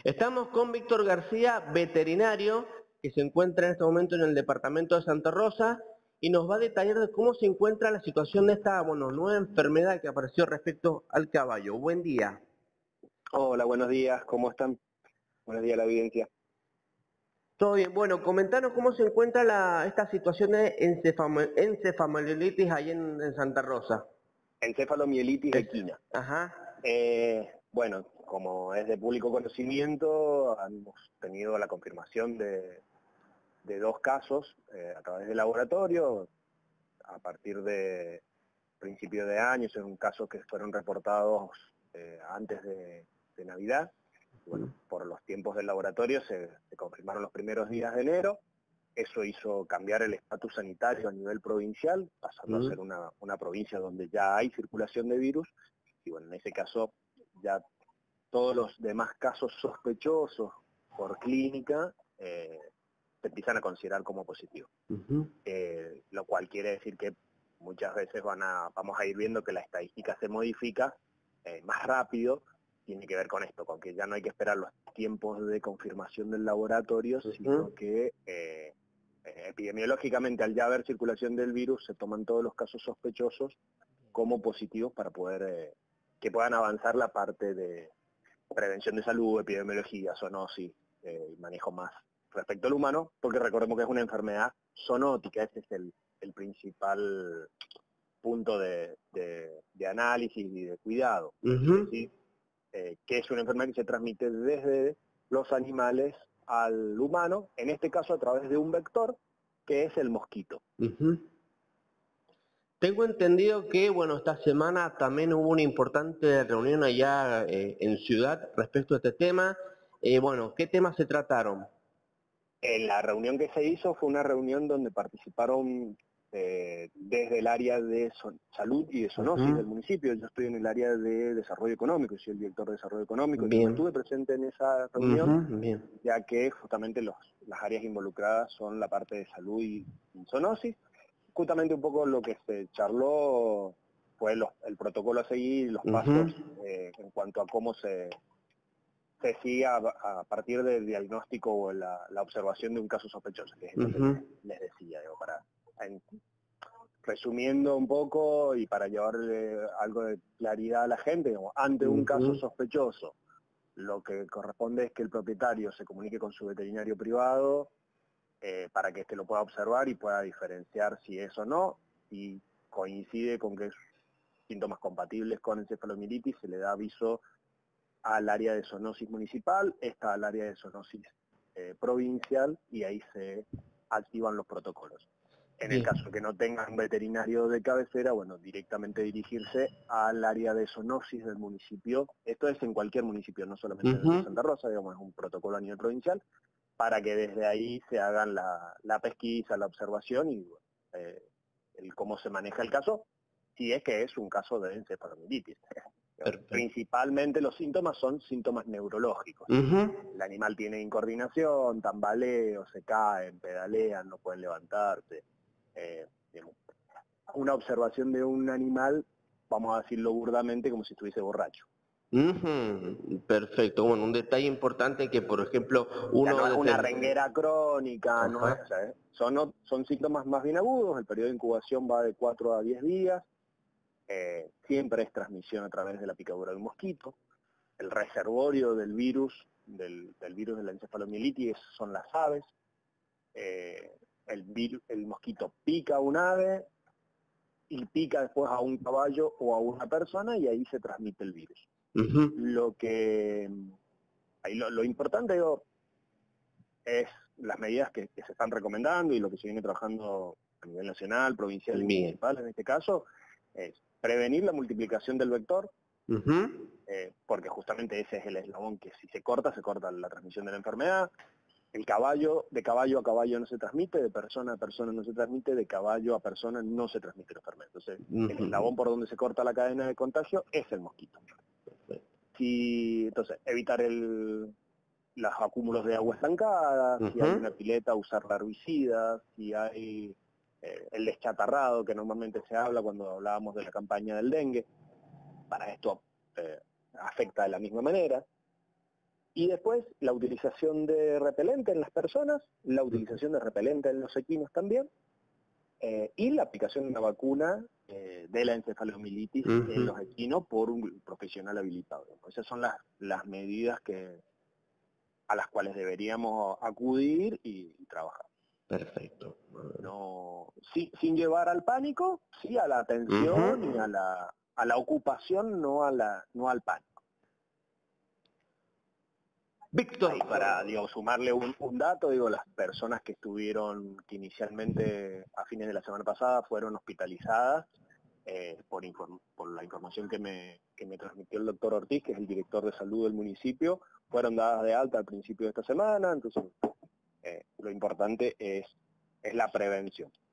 Estamos con Víctor García, veterinario, que se encuentra en este momento en el departamento de Santa Rosa y nos va a detallar de cómo se encuentra la situación de esta nueva enfermedad que apareció respecto al caballo. Buen día. Hola, buenos días, ¿cómo están? Buenos días a la audiencia. Todo bien. Bueno, comentanos cómo se encuentra esta situación de encefalomelitis ahí en Santa Rosa. Encefalomielitis equina. Ajá. Bueno, como es de público conocimiento, hemos tenido la confirmación de dos casos a través del laboratorio a partir de principio de año. Es un caso que fueron reportados antes de Navidad. Bueno, por los tiempos del laboratorio se confirmaron los primeros días de enero. Eso hizo cambiar el estatus sanitario a nivel provincial, pasando a ser una provincia donde ya hay circulación de virus. Y bueno, en ese caso ya todos los demás casos sospechosos por clínica se empiezan a considerar como positivos. Lo cual quiere decir que muchas veces vamos a ir viendo que la estadística se modifica más rápido. Tiene que ver con esto, con que ya no hay que esperar los tiempos de confirmación del laboratorio, sino que epidemiológicamente, al ya haber circulación del virus, se toman todos los casos sospechosos como positivos para poder que puedan avanzar la parte de prevención de salud, epidemiología, zoonosis, manejo más respecto al humano, porque recordemos que es una enfermedad zoonótica. Ese es el principal punto de análisis y de cuidado. Es decir, que es una enfermedad que se transmite desde los animales al humano, en este caso a través de un vector, que es el mosquito. Tengo entendido que, bueno, esta semana también hubo una importante reunión allá en Ciudad respecto a este tema. Bueno, ¿qué temas se trataron? La reunión que se hizo fue una reunión donde participaron desde el área de salud y de zoonosis del municipio. Yo estoy en el área de desarrollo económico, soy el director de desarrollo económico. Yo no estuve presente en esa reunión, ya que justamente las áreas involucradas son la parte de salud y zoonosis. Justamente un poco lo que se charló fue el protocolo a seguir, los pasos en cuanto a cómo se sigue a partir del diagnóstico o la observación de un caso sospechoso, que es lo que les decía, digo, resumiendo un poco y para llevarle algo de claridad a la gente, digamos, ante un caso sospechoso, lo que corresponde es que el propietario se comunique con su veterinario privado para que éste lo pueda observar y pueda diferenciar si es o no. Si coincide con que es síntomas compatibles con encefalomielitis, se le da aviso al área de zoonosis municipal, esta al área de zoonosis provincial, y ahí se activan los protocolos. En el caso que no tengan veterinario de cabecera, bueno, directamente dirigirse al área de zoonosis del municipio. Esto es en cualquier municipio, no solamente en Santa Rosa, digamos, es un protocolo a nivel provincial, para que desde ahí se hagan la pesquisa, la observación y el cómo se maneja el caso, si es que es un caso de encefalomielitis. Principalmente los síntomas son síntomas neurológicos. El animal tiene incoordinación, tambaleo, se caen, pedalean, no pueden levantarse. Una observación de un animal, vamos a decirlo burdamente, como si estuviese borracho. Perfecto. Bueno, un detalle importante que, por ejemplo, uno... no es una renguera crónica, no es, son síntomas más bien agudos. El periodo de incubación va de 4 a 10 días. Siempre es transmisión a través de la picadura del mosquito. El reservorio del virus, del virus de la encefalomielitis, son las aves. El mosquito pica a un ave y pica después a un caballo o a una persona y ahí se transmite el virus. Lo importante, digo, es las medidas que se están recomendando y lo que se viene trabajando a nivel nacional, provincial y municipal en este caso, es prevenir la multiplicación del vector, porque justamente ese es el eslabón que si se corta la transmisión de la enfermedad. De caballo a caballo no se transmite, de persona a persona no se transmite, de caballo a persona no se transmite la enfermedad. Entonces, el eslabón por donde se corta la cadena de contagio es el mosquito. Entonces, evitar los acúmulos de agua estancada, si hay una pileta, usar herbicidas, si hay el deschatarrado, que normalmente se habla cuando hablábamos de la campaña del dengue, para esto afecta de la misma manera. Y después la utilización de repelente en las personas, la utilización de repelente en los equinos también, y la aplicación de una vacuna de la encefalomielitis en los equinos por un profesional habilitado. Esas son las medidas a las cuales deberíamos acudir y trabajar. Perfecto. No, sin llevar al pánico, sí a la atención y a la ocupación, no al pánico. Víctor. Ahí para sumarle un dato, las personas que inicialmente a fines de la semana pasada fueron hospitalizadas, por la información que me transmitió el doctor Ortiz, que es el director de salud del municipio, fueron dadas de alta al principio de esta semana. Entonces lo importante es la prevención.